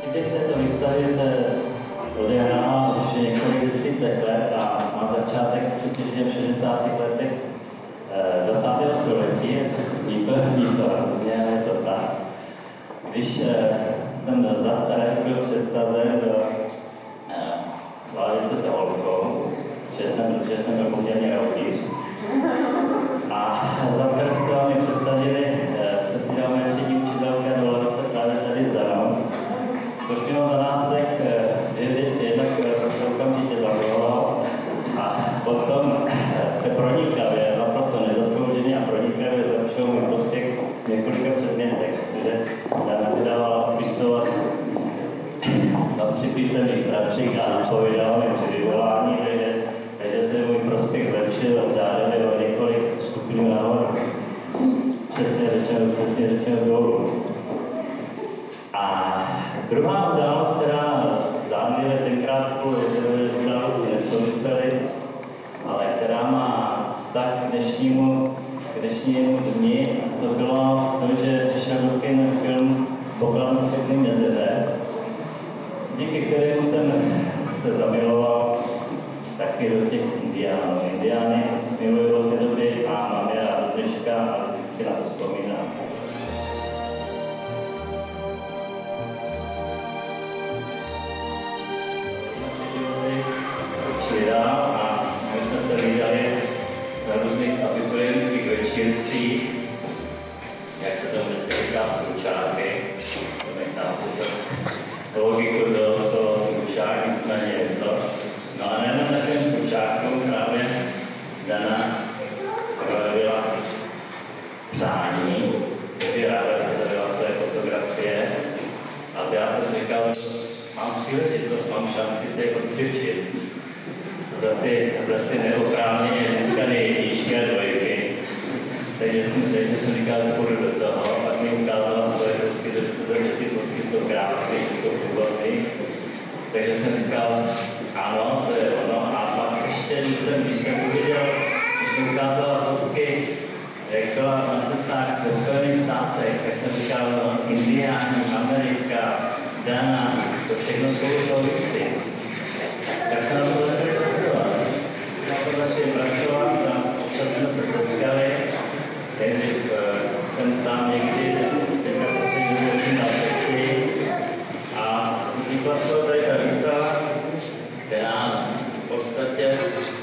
Příběh této výstavy se odehrává už několik desítek let a má začátek přibližně v 60. letech 20. století. Vzniklo hrozně, ale je to tak. Když jsem za Teres byl přesazen do Vládice s holkou, že jsem byl poměrně raudíř. A za Tereska mi přesadila moje třídní učitelka do lavice právě tady za mnou, což mělo za následek dvě věci. Jednak jsem se okamžitě zamiloval a potom se pronikavě, naprosto nezaslouženě a pronikavě zlepšil můj prospěch v několika předmětech, protože Dana vydávala opisovat při písemných pracích a napovídala mi při vyvolání, takže se můj prospěch zlepšil řádově o několik stupňů nahoru. Přesně řečeno dolů. A druhá událost, která zdánlivě tenkrát spolu události nesouvisely, ale která má vztah k dnešnímu dni, to bylo to, že přišel do kin film Poklad na Středním jezeře, díky kterému jsem se zamiloval taky do těch indiánů. Indiány miluji od té doby a mám je rád z dneška a vždycky na to vzpomínám. A my jsme se vydali na různých abiturientských večírcích, jak se tomu dneska říká, zkučáky. Logiku z toho zkučák, nicméně je to. No a nejenom takovým zkučákům právě Dana projevila přání, takže ráda vystavila své fotografie. A já jsem říkal, mám příležitost, mám šanci se je odvděčit za ty neoprávněně získané jedničky a dvojky. Takže jsem říkal, že půjdu do toho, pak mi ukázala svoje fotky, že ty fotky jsou krásné, jsou původné. Takže jsem říkal, ano, to je ono. A pak ještě, když jsem uviděl, když mi ukázala fotky, jak byla na cestách ve Spojených státech, tak jsem říkal, no, Indiáni, Amerika, Dana, to všechno spolu souvisí. Tak jsem na to začal pracovat. A občas jsme se setkali. Nejdřív jsem tam někdy, teďka se na cestě a vznikla z toho tady ta výstava, která v podstatě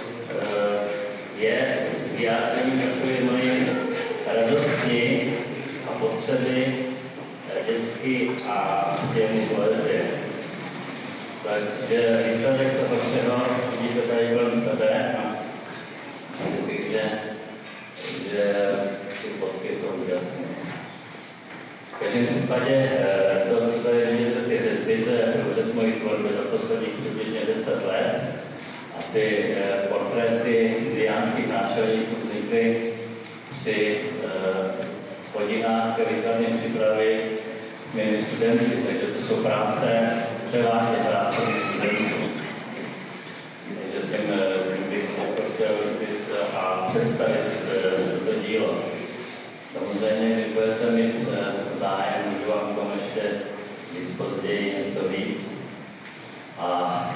je vyjádřením takové moje radosti a potřeby dětské a příjemné poezie. Takže výsledek toho všeho vidíte tady kolem sebe a řekl bych, že ty fotky jsou úžasné. V každém případě to, co tady vidíte, ty řezy, to je průřez mojí tvorby za posledních přibližně 10 let. A ty portréty indiánských náčelníků vznikly při hodinách výkladné přípravy s mými studenty, takže to jsou práce, převážně práce studentů. Takže tím bych chtěl a představit to dílo. Samozřejmě, když budete mít zájem, můžu vám tomu ještě víc později něco víc. A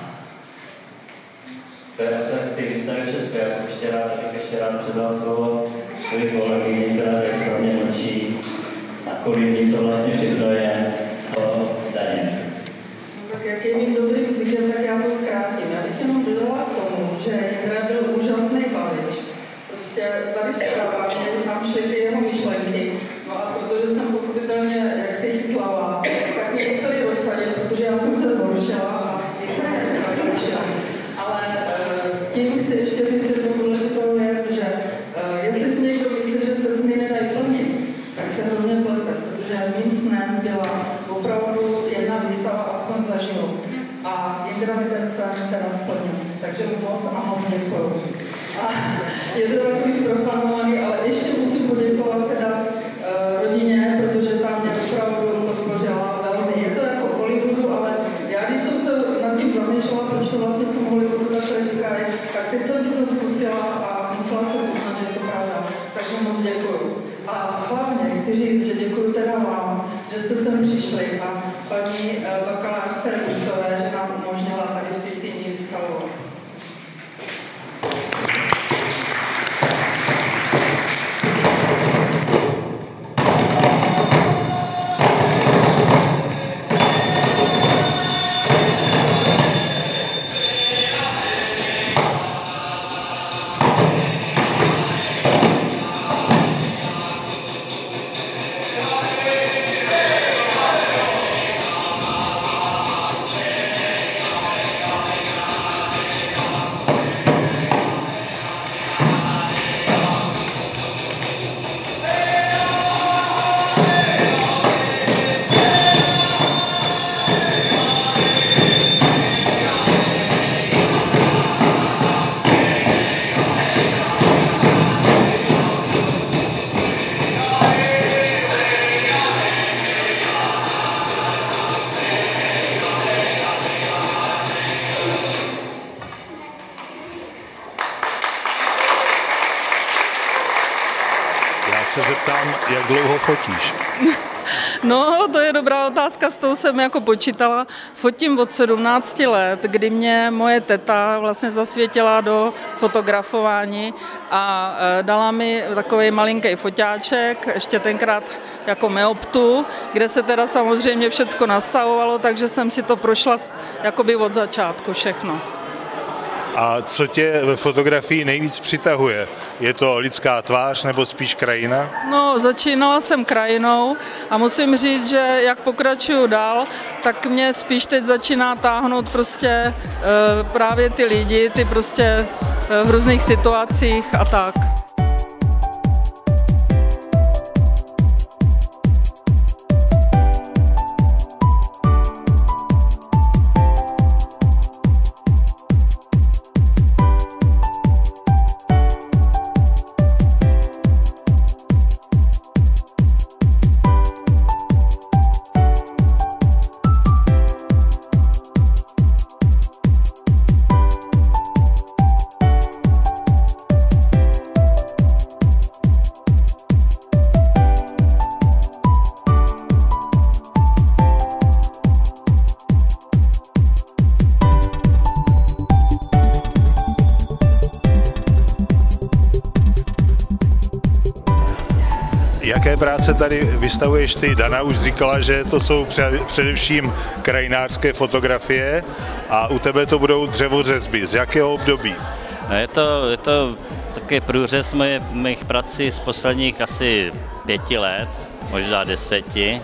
ty výstavy České, já bych ještě rád předal slovo svoji kolegyni, která tak kromě mlčí a kolik to vlastně všechno je o Daně. Tak jak je mít dobrý vznikem, tak já to zkrátím. Já bych jenom dodala k tomu, že Jindra byl úžasný bavič. Prostě tady zpráva, že tam šly ty jeho myšlenky. No a protože jsem pochopitelně jaksi chytlala, tak mě museli rozsadit, protože já jsem se zhoršila a Jindra se tak zhoršila. Ale tím chci ještě říct jednu důležitou věc, že jestli si někdo myslí, že se sny nedají plnit, tak se hrozně plete, protože mým snem byla opravdu jedna výstava aspoň za život. A Jindra mi ten sen teda splnil. Takže mu moc a moc děkuju. A je to takový zprofanovaný, ale ještě musím poděkovat teda rodině, protože tam mě opravdu podpořila velmi. Je to jako v Hollywoodu, ale já když jsem se nad tím zamýšlela, proč to vlastně v tom Hollywoodu takhle říkají, tak teď jsem si to zkusila a musela jsem uznat, že je to pravda. Takže moc děkuju. A hlavně chci říct, že děkuju teda vám, že jste sem přišli a paní bakalář ptám, jak dlouho fotíš? No, to je dobrá otázka, s tou jsem jako počítala. Fotím od 17 let, kdy mě moje teta vlastně zasvětila do fotografování a dala mi takový malinký foťáček, ještě tenkrát jako Meoptu, kde se teda samozřejmě všecko nastavovalo, takže jsem si to prošla jakoby od začátku všechno. A co tě ve fotografii nejvíc přitahuje? Je to lidská tvář nebo spíš krajina? No, začínala jsem krajinou a musím říct, že jak pokračuju dál, tak mě spíš teď začíná táhnout prostě právě ty lidi, ty prostě v různých situacích a tak. Jaké práce tady vystavuješ ty? Dana už říkala, že to jsou především krajinářské fotografie a u tebe to budou dřevořezby. Z jakého období? Je to takový průřez mých prací z posledních asi 5 let, možná 10.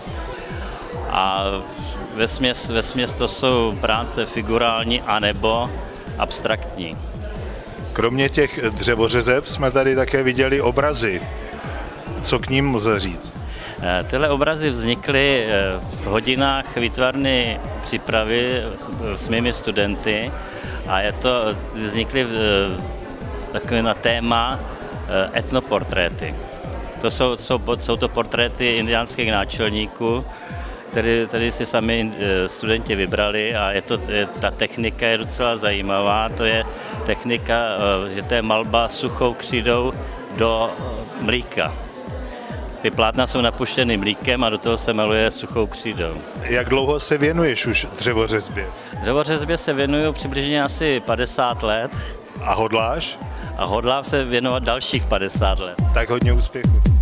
A vesměs to jsou práce figurální anebo abstraktní. Kromě těch dřevořezeb jsme tady také viděli obrazy. Co k ním lze říct? Tyhle obrazy vznikly v hodinách výtvarné přípravy s mými studenty a vznikly takové na téma etnoportréty. Jsou to portréty indiánských náčelníků, které si sami studenti vybrali a ta technika je docela zajímavá. To je technika, že to je malba suchou křídou do mlíka. Ty plátna jsou napuštěny mlíkem a do toho se maluje suchou křídou. Jak dlouho se věnuješ už dřevořezbě? Dřevořezbě se věnuju přibližně asi 50 let. A hodláš? A hodlám se věnovat dalších 50 let. Tak hodně úspěchu.